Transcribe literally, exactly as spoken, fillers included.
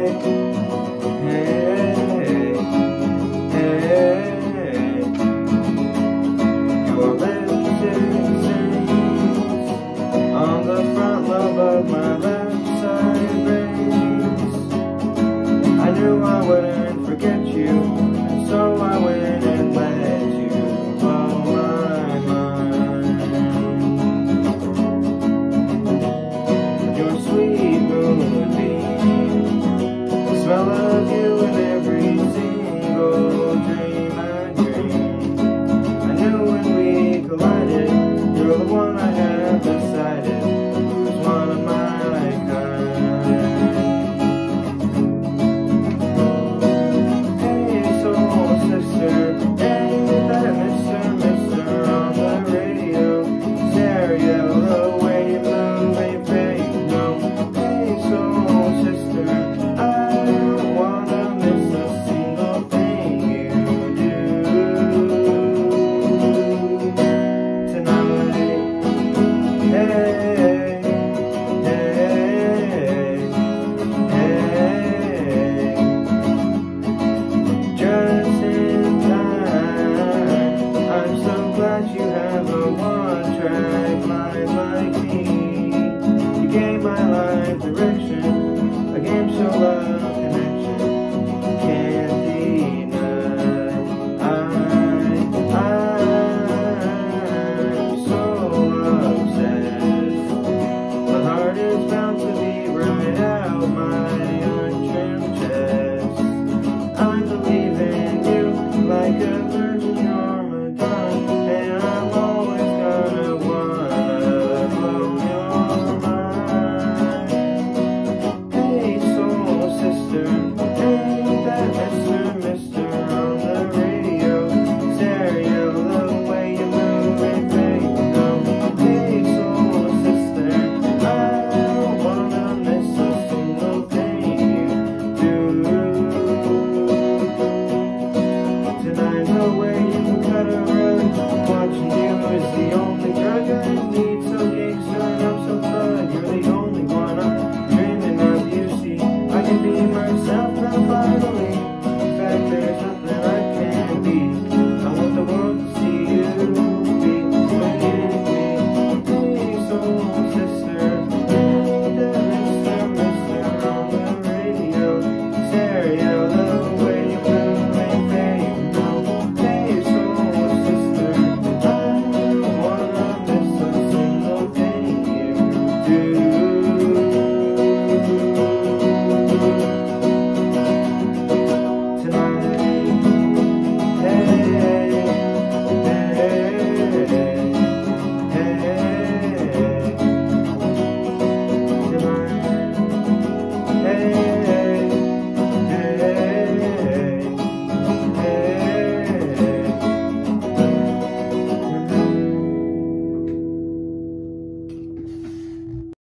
hey, hey. Your lipstick stains on the front lobe of my left side brace. I knew I wouldn't forget you, and so I went and let you blow my mind. Your sweet moonbeam, the smell of you in every single dream I dream. I knew when we collided, you're the one I have decided